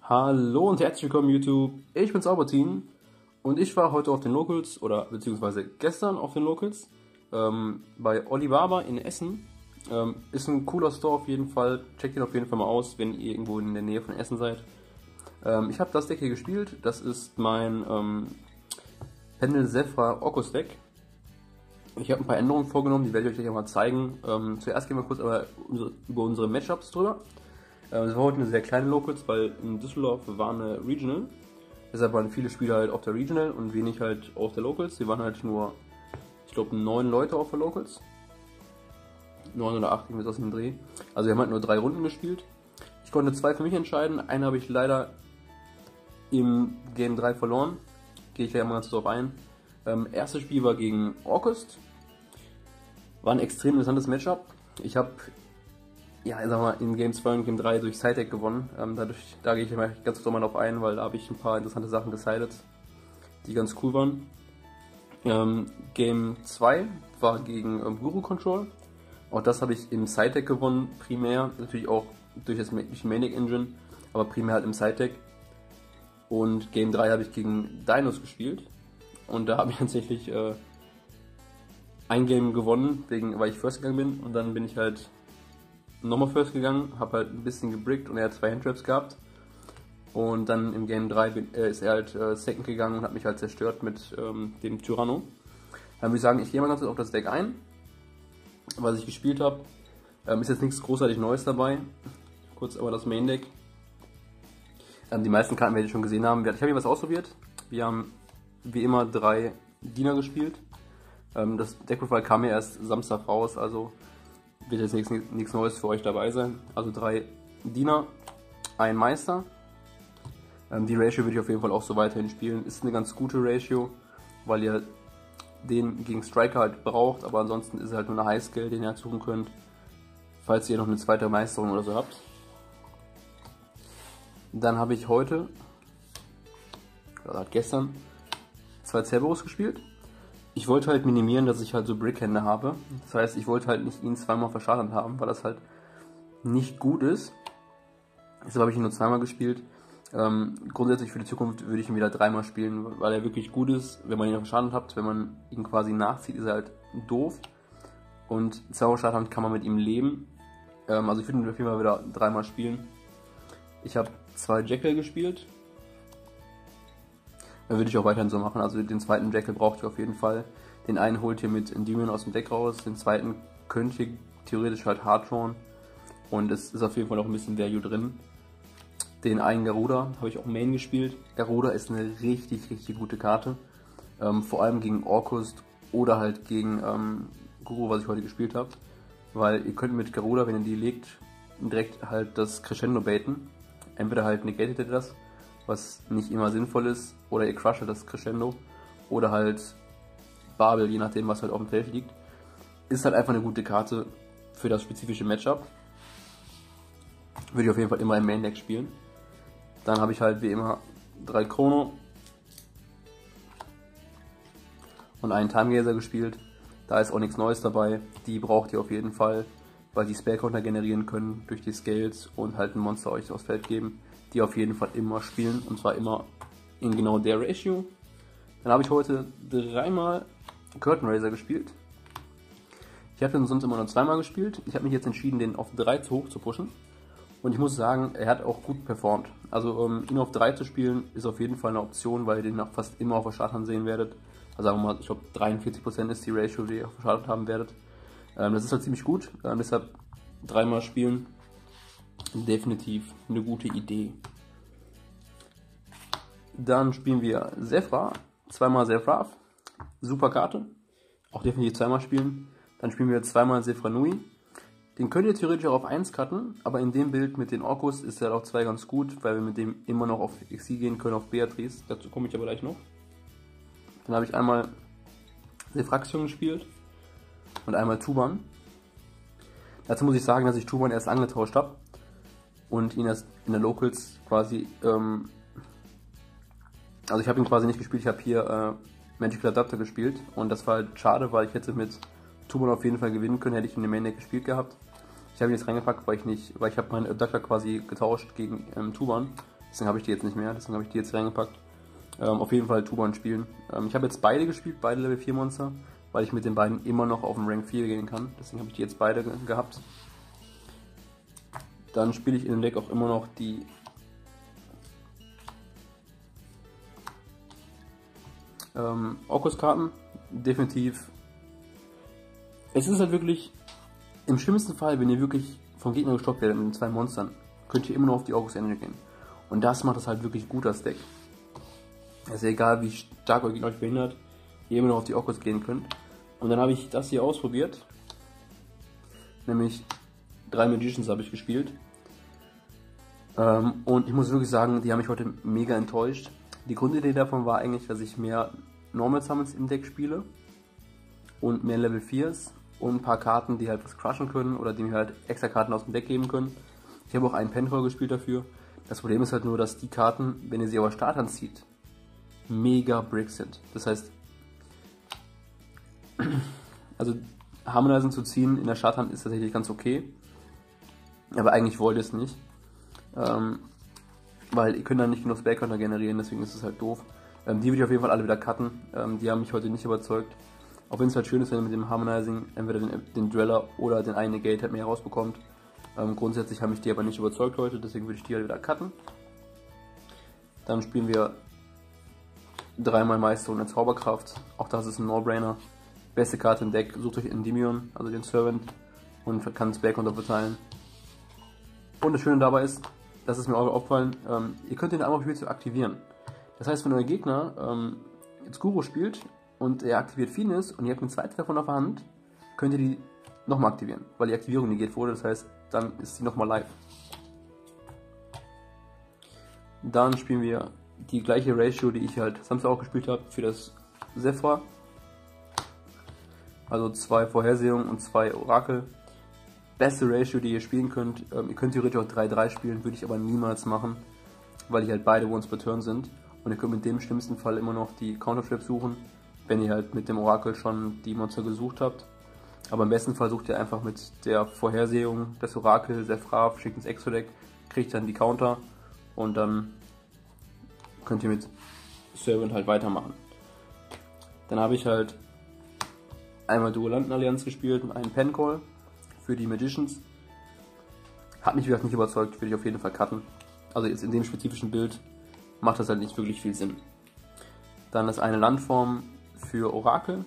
Hallo und herzlich willkommen YouTube, ich bin's Albertin und ich war heute auf den Locals oder beziehungsweise gestern auf den Locals bei Olibaba in Essen. Ist ein cooler Store auf jeden Fall, checkt ihn auf jeden Fall mal aus, wenn ihr irgendwo in der Nähe von Essen seid. Ich habe das Deck hier gespielt, das ist mein Pendel Zefra Orcus Deck. Ich habe ein paar Änderungen vorgenommen, die werde ich euch gleich mal zeigen. Zuerst gehen wir kurz aber über unsere Matchups drüber. Es war heute eine sehr kleine Locals, weil in Düsseldorf war eine Regional. Deshalb waren viele Spieler halt auf der Regional und wenig halt auf der Locals. Wir waren halt nur, ich glaube, 9 Leute auf der Locals. 9 oder 8, irgendwie aus dem Dreh. Also wir haben halt nur 3 Runden gespielt. Ich konnte 2 für mich entscheiden. Eine habe ich leider im Game 3 verloren. Gehe ich ja mal ganz drauf ein. Erstes Spiel war gegen Orcust. War ein extrem interessantes Matchup. Ich habe, ja, sagen wir mal, in Game 2 und Game 3 durch Side-Deck gewonnen. Da gehe ich mal ganz kurz mal drauf ein, weil da habe ich ein paar interessante Sachen decided, die ganz cool waren. Game 2 war gegen Guru Control. Auch das habe ich im Side-Deck gewonnen, primär. Natürlich auch durch die Main Deck Engine, aber primär halt im Side-Deck. Und Game 3 habe ich gegen Dinos gespielt. Und da habe ich tatsächlich ein Game gewonnen, weil ich First gegangen bin. Und dann bin ich halt nochmal First gegangen, habe halt ein bisschen gebrickt und er hat 2 Handtraps gehabt. Und dann im Game 3 ist er halt Second gegangen und hat mich halt zerstört mit dem Tyranno. Dann würde ich sagen, ich gehe mal ganz kurz auf das Deck ein, was ich gespielt habe. Ist jetzt nichts großartig Neues dabei. Kurz aber das Main Deck. Die meisten Karten werdet ihr schon gesehen haben. Ich habe hier was ausprobiert. Wir haben wie immer 3 Diener gespielt. Das Deckprofile kam ja erst Samstag raus, also wird jetzt nichts Neues für euch dabei sein. Also 3 Diener, ein Meister. Die Ratio würde ich auf jeden Fall auch so weiterhin spielen. Ist eine ganz gute Ratio, weil ihr den gegen Striker halt braucht, aber ansonsten ist es halt nur eine Highscale, den ihr halt suchen könnt, falls ihr noch eine zweite Meisterung oder so habt. Dann habe ich heute, oder gestern, 2 Cerberus gespielt. Ich wollte halt minimieren, dass ich halt so Brickhände habe. Das heißt, ich wollte halt nicht ihn zweimal verschadert haben, weil das halt nicht gut ist. Deshalb habe ich ihn nur zweimal gespielt. Grundsätzlich für die Zukunft würde ich ihn wieder 3-mal spielen, weil er wirklich gut ist. Wenn man ihn verschadert hat, wenn man ihn quasi nachzieht, ist er halt doof. Und 2-mal verschadert kann man mit ihm leben. Also ich würde ihn auf jeden Fall wieder 3-mal spielen. Ich habe 2 Jackal gespielt. Dann würde ich auch weiterhin so machen. Also den zweiten Jackal braucht ihr auf jeden Fall. Den einen holt ihr mit Endymion aus dem Deck raus. Den zweiten könnt ihr theoretisch halt hard drawn. Und es ist auf jeden Fall noch ein bisschen Value drin. Den einen Garuda habe ich auch Main gespielt. Garuda ist eine richtig, richtig gute Karte. Vor allem gegen Orcust oder halt gegen Guru, was ich heute gespielt habe. Weil ihr könnt mit Garuda, wenn ihr die legt, direkt halt das Crescendo baiten. Entweder halt negatet ihr das, was nicht immer sinnvoll ist, oder ihr crusht das Crescendo, oder halt Babel, je nachdem was halt auf dem Feld liegt. Ist halt einfach eine gute Karte für das spezifische Matchup. Würde ich auf jeden Fall immer im Main Deck spielen. Dann habe ich halt wie immer 3 Chrono und einen Time Gazer gespielt. Da ist auch nichts Neues dabei. Die braucht ihr auf jeden Fall, weil die Spellcounter generieren können durch die Scales und halt ein Monster euch aufs Feld geben. Die auf jeden Fall immer spielen, und zwar immer in genau der Ratio. Dann habe ich heute 3-mal Curtain Raiser gespielt. Ich habe den sonst immer nur 2-mal gespielt. Ich habe mich jetzt entschieden, den auf 3 zu hoch zu pushen. Und ich muss sagen, er hat auch gut performt. Also ihn auf 3 zu spielen ist auf jeden Fall eine Option, weil ihr den auch fast immer auf der Starthand sehen werdet. Also sagen wir mal, ich glaube 43% ist die Ratio, die ihr auf der Starthand haben werdet. Das ist halt ziemlich gut. Deshalb 3-mal spielen. Definitiv eine gute Idee. Dann spielen wir Zefra, 2-mal Zefra, super Karte, auch definitiv 2-mal spielen. Dann spielen wir 2-mal Zefra Nui. Den könnt ihr theoretisch auch auf 1 cutten, aber in dem Bild mit den Orcus ist er auf 2 ganz gut, weil wir mit dem immer noch auf XI gehen können, auf Beatrice. Dazu komme ich aber gleich noch. Dann habe ich einmal Zefraxion gespielt und einmal Tuban. Dazu muss ich sagen, dass ich Tuban erst angetauscht habe und ihn erst in der Locals quasi, also ich habe ihn quasi nicht gespielt, ich habe hier Magical Adapter gespielt, und das war halt schade, weil ich hätte mit Tuban auf jeden Fall gewinnen können, hätte ich in dem Main Deck gespielt gehabt. Ich habe ihn jetzt reingepackt, weil ich habe meinen Adapter quasi getauscht gegen Tuban. Deswegen habe ich die jetzt nicht mehr, deswegen habe ich die jetzt reingepackt. Auf jeden Fall Tuban spielen. Ich habe jetzt beide gespielt, beide Level 4 Monster, weil ich mit den beiden immer noch auf den Rank 4 gehen kann. Deswegen habe ich die jetzt beide gehabt. Dann spiele ich in dem Deck auch immer noch die Orkus-Karten. Definitiv. Es ist halt wirklich, im schlimmsten Fall, wenn ihr wirklich vom Gegner gestoppt werdet mit den 2 Monstern, könnt ihr immer noch auf die Orkus Engine gehen. Und das macht das halt wirklich gut, das Deck. Es ist egal, wie stark euer Gegner euch behindert, ihr immer noch auf die Orkus gehen könnt. Und dann habe ich das hier ausprobiert. Nämlich 3 Magicians habe ich gespielt. Und ich muss wirklich sagen, die haben mich heute mega enttäuscht. Die Grundidee davon war eigentlich, dass ich mehr Normal Summons im Deck spiele und mehr Level 4s und ein paar Karten, die halt was crushen können oder die mir halt extra Karten aus dem Deck geben können. Ich habe auch einen Penroll gespielt dafür. Das Problem ist halt nur, dass die Karten, wenn ihr sie aber Startern zieht, mega Brick sind. Das heißt, also Harmonizing zu ziehen in der Starthand ist tatsächlich ganz okay, aber eigentlich wollt ihr es nicht. Weil ihr könnt dann nicht genug Spellcounter generieren, deswegen ist es halt doof. Die würde ich auf jeden Fall alle wieder cutten. Die haben mich heute nicht überzeugt. Auch wenn es halt schön ist, wenn ihr mit dem Harmonizing entweder den Dweller oder den einen Negate halt mehr rausbekommt. Grundsätzlich haben mich die aber nicht überzeugt heute, deswegen würde ich die halt wieder cutten. Dann spielen wir 3-mal Meister und eine Zauberkraft. Auch das ist ein No-Brainer. Beste Karte im Deck, sucht euch Endymion, also den Servant, und kann Spellcounter verteilen. Und das Schöne dabei ist, das ist mir auch aufgefallen, ihr könnt den einfach zu aktivieren. Das heißt, wenn euer Gegner jetzt Guru spielt und er aktiviert Finis und ihr habt einen zweiten davon auf der Hand, könnt ihr die nochmal aktivieren, weil die Aktivierung negiert wurde, das heißt, dann ist sie nochmal live. Dann spielen wir die gleiche Ratio, die ich halt Samstag auch gespielt habe, für das Sephra. Also 2 Vorhersehungen und 2 Orakel. Beste Ratio, die ihr spielen könnt. Ihr könnt theoretisch auch 3-3 spielen, würde ich aber niemals machen, weil die halt beide Once per Turn sind. Und ihr könnt mit dem schlimmsten Fall immer noch die Counterflip suchen, wenn ihr halt mit dem Orakel schon die Monster gesucht habt. Aber im besten Fall sucht ihr einfach mit der Vorhersehung des Orakel, Sephra, schickt ins Exo-Deck, kriegt dann die Counter und dann könnt ihr mit Servant halt weitermachen. Dann habe ich halt einmal Duellanten-Allianz gespielt und einen Pencall für die Magicians. Hat mich wieder nicht überzeugt, würde ich auf jeden Fall cutten. Also jetzt in dem spezifischen Bild macht das halt nicht wirklich viel Sinn. Dann das eine Landform für Orakel.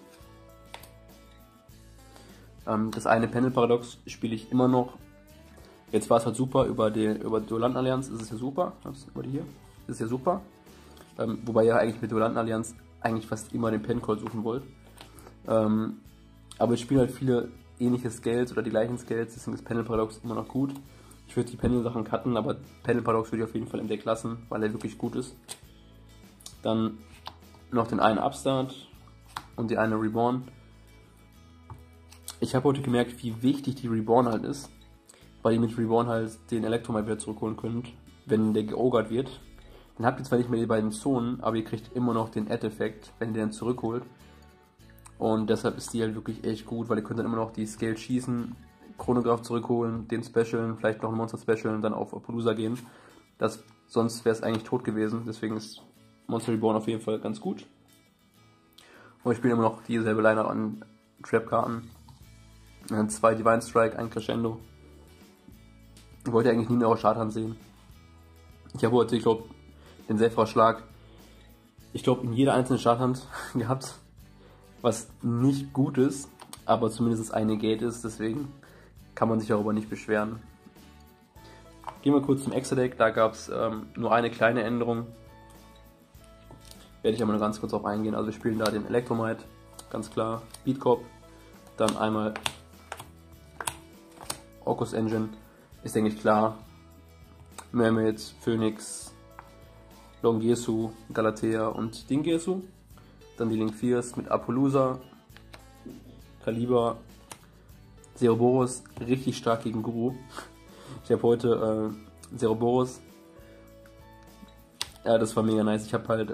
Das eine Panel-Paradox spiele ich immer noch. Jetzt war es halt super über die Duellanten-Allianz, ist es ja super. Über die hier. Ist ja super. Wobei ihr eigentlich mit Duellanten-Allianz eigentlich fast immer den Pencall suchen wollt. Aber ich spiele halt viele ähnliche Scales oder die gleichen Scales, deswegen ist Panel-Paradox immer noch gut. Ich würde die Panel-Sachen cutten, aber Panel-Paradox würde ich auf jeden Fall im Deck lassen, weil er wirklich gut ist. Dann noch den einen Upstart und die eine Reborn. Ich habe heute gemerkt, wie wichtig die Reborn halt ist, weil ihr mit Reborn halt den Elektromite wieder zurückholen könnt, wenn der geogert wird. Dann habt ihr zwar nicht mehr die beiden Zonen, aber ihr kriegt immer noch den Add-Effekt, wenn ihr den zurückholt. Und deshalb ist die halt wirklich echt gut, weil ihr könnt dann immer noch die Scale schießen, Chronograph zurückholen, den Specialen, vielleicht noch ein Monster Special und dann auf Appaloosa gehen. Sonst wäre es eigentlich tot gewesen, deswegen ist Monster Reborn auf jeden Fall ganz gut. Und ich spiele immer noch dieselbe Line an Trap-Karten. 2 Divine Strike, ein Crescendo. Ich wollte eigentlich nie mehr auf Starthand sehen. Ich habe heute, ich glaube, den Sephra-Schlag, ich glaube, in jeder einzelnen Starthand gehabt. Was nicht gut ist, aber zumindest eine Gate ist, deswegen kann man sich darüber nicht beschweren. Gehen wir kurz zum Extra-Deck, da gab es nur eine kleine Änderung. Werde ich aber nur ganz kurz auf eingehen. Also wir spielen da den Elektromite, ganz klar, Beatcop, dann einmal Orkus Engine, ist denke ich klar, Mermaid, Phoenix, Longyesu, Galatea und Dingyesu. Dann die Link 4s mit Appaloosa, Kaliber, Ceroboros, richtig stark gegen Guru. Ich habe heute Ceroboros, ja, das war mega nice. Ich habe halt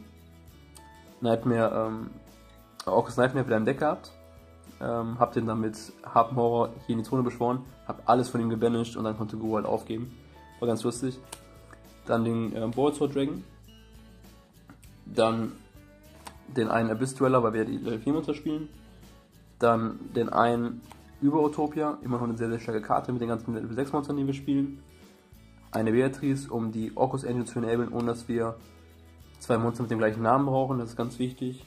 Orkus Nightmare wieder im Deck gehabt, hab den dann mit Harpen Horror hier in die Zone beschworen, hab alles von ihm gebanished und dann konnte Guru halt aufgeben. War ganz lustig. dann den Bulbasaur Dragon, dann den einen Abyss Dweller, weil wir die Level 4 Monster spielen, dann den einen über Utopia, immer noch eine sehr, sehr starke Karte mit den ganzen Level 6 Monstern, die wir spielen, eine Beatrice, um die Orcus Engine zu enablen, ohne dass wir 2 Monster mit dem gleichen Namen brauchen, das ist ganz wichtig.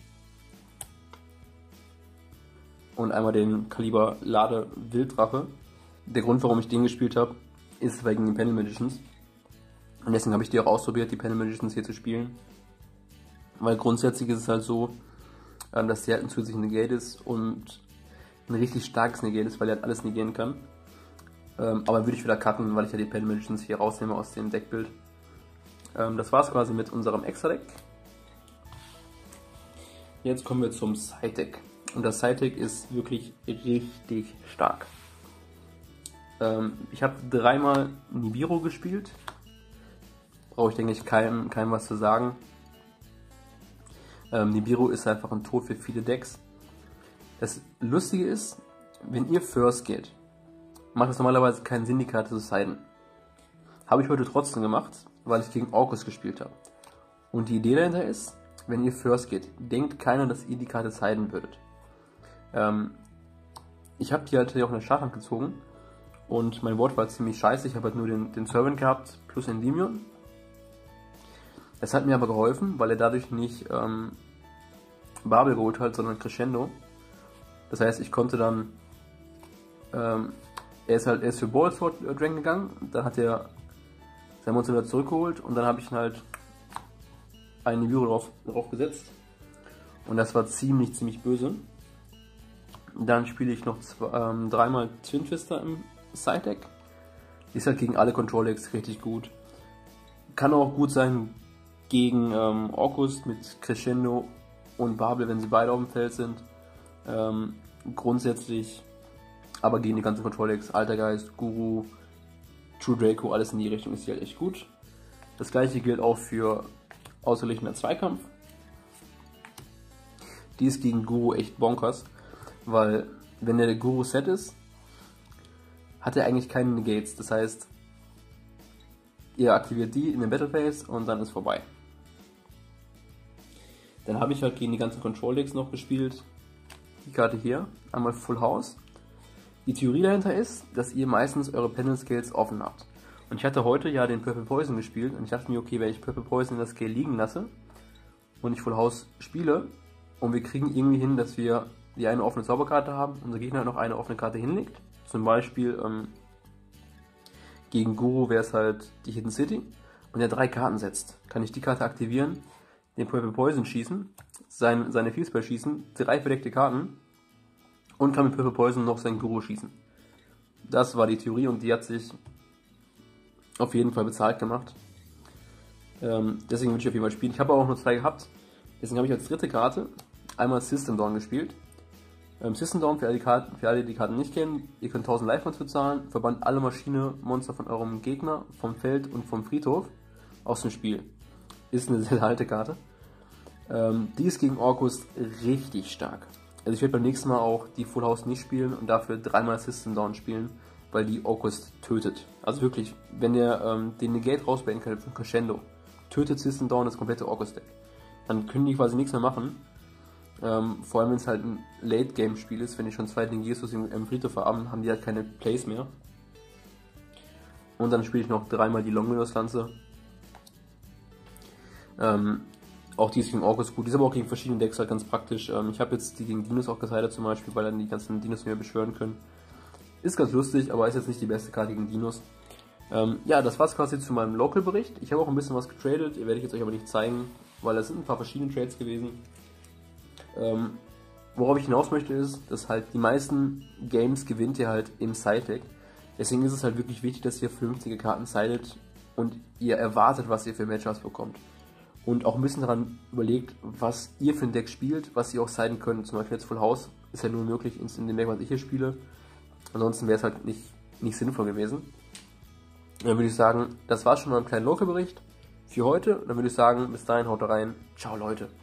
Und einmal den Kaliber Lade Wilddrache. Der Grund, warum ich den gespielt habe, ist wegen den Panel Magicians. Und deswegen habe ich die auch ausprobiert, die Panel Magicians hier zu spielen. Weil grundsätzlich ist es halt so, dass der halt ein zusätzliches Negate ist und ein richtig starkes Negate ist, weil er halt alles negieren kann. Aber würde ich wieder cutten, weil ich ja die Panel Magicians hier rausnehme aus dem Deckbild. Das war's quasi mit unserem Extra-Deck. Jetzt kommen wir zum Side-Deck. Und das Side-Deck ist wirklich richtig stark. Ich habe 3-mal Nibiru gespielt. Brauche ich, denke ich, keinem was zu sagen. Nibiru ist einfach ein Tod für viele Decks. Das Lustige ist, wenn ihr First geht, macht es normalerweise keinen Sinn, die Karte zu siden. Habe ich heute trotzdem gemacht, weil ich gegen Orcus gespielt habe. Und die Idee dahinter ist, wenn ihr First geht, denkt keiner, dass ihr die Karte siden würdet. Ich habe die halt hier auch in der Starthand gezogen und mein Board war ziemlich scheiße. Ich habe halt nur den Servant gehabt plus Endymion. Es hat mir aber geholfen, weil er dadurch nicht Babel geholt hat, sondern Crescendo. Das heißt, ich konnte dann er ist für Bulbasaur Dragon gegangen, dann hat er sein Monster wieder zurückgeholt und dann habe ich halt einen Nibiru drauf gesetzt und das war ziemlich böse. Dann spiele ich noch 3-mal Twin Twister im Side-Deck. Die ist halt gegen alle Control-Decks richtig gut. Kann auch gut sein gegen Orcus mit Crescendo und Babel, wenn sie beide auf dem Feld sind. Grundsätzlich aber gegen die ganzen Control-Decks, Altergeist, Guru, True Draco, alles in die Richtung ist die halt echt gut. Das gleiche gilt auch für außerliegender Zweikampf. Die ist gegen Guru echt bonkers, weil wenn der Guru Set ist, hat er eigentlich keine Negates. Das heißt, ihr aktiviert die in den Battle Phase und dann ist vorbei. Dann habe ich halt gegen die ganzen Control Decks noch gespielt. Die Karte hier, einmal Full House. Die Theorie dahinter ist, dass ihr meistens eure Panel Scales offen habt. Und ich hatte heute ja den Purple Poison gespielt und ich dachte mir, okay, wenn ich Purple Poison in der Scale liegen lasse und ich Full House spiele und wir kriegen irgendwie hin, dass wir die eine offene Zauberkarte haben und unser Gegner noch eine offene Karte hinlegt. Zum Beispiel gegen Guru wäre es halt die Hidden City und er 3 Karten setzt. Kann ich die Karte aktivieren, den Purple Poison schießen, seine Fieldspell schießen, 3 verdeckte Karten und kann mit Purple Poison noch seinen Guru schießen. Das war die Theorie und die hat sich auf jeden Fall bezahlt gemacht. Deswegen würde ich auf jeden Fall spielen. Ich habe auch nur 2 gehabt, deswegen habe ich als dritte Karte einmal System Dawn gespielt. System Dawn, für alle, die die Karten nicht kennen, ihr könnt 1000 Life-Points bezahlen, verbannt alle Maschine-Monster von eurem Gegner, vom Feld und vom Friedhof aus dem Spiel. Ist eine sehr alte Karte. Die ist gegen Orcus richtig stark. Also ich werde beim nächsten Mal auch die Full House nicht spielen und dafür 3-mal System Dawn spielen, weil die Orcus tötet. Also wirklich, wenn ihr den Negate rausbauen könnt von Crescendo, tötet System Dawn das komplette Orcus-Deck. Dann können die quasi nichts mehr machen. Vor allem wenn es halt ein Late-Game-Spiel ist, wenn die schon 2 Ningesus im Friedhof haben, haben die halt keine Plays mehr. Und dann spiele ich noch 3-mal die Longinus-Lanze. Auch die ist gegen Orcus gut, die ist aber auch gegen verschiedene Decks halt ganz praktisch. Ich habe jetzt die gegen Dinos auch gesidet zum Beispiel, weil dann die ganzen Dinos mehr beschwören können. Ist ganz lustig, aber ist jetzt nicht die beste Karte gegen Dinos. Ja, das war's quasi zu meinem Local-Bericht. Ich habe auch ein bisschen was getradet, werde ich jetzt euch aber nicht zeigen, weil es sind ein paar verschiedene Trades gewesen. Worauf ich hinaus möchte ist, dass halt die meisten Games gewinnt ihr halt im Side-Deck. Deswegen ist es halt wirklich wichtig, dass ihr vernünftige Karten sidet und ihr erwartet, was ihr für Matchups bekommt. Und auch ein bisschen daran überlegt, was ihr für ein Deck spielt, was ihr auch siden könnt. Zum Beispiel jetzt Full House ist ja nur möglich in dem Deck, was ich hier spiele. Ansonsten wäre es halt nicht sinnvoll gewesen. Dann würde ich sagen, das war schon mal ein kleiner Local-Bericht für heute. Dann würde ich sagen, bis dahin, haut rein. Ciao Leute.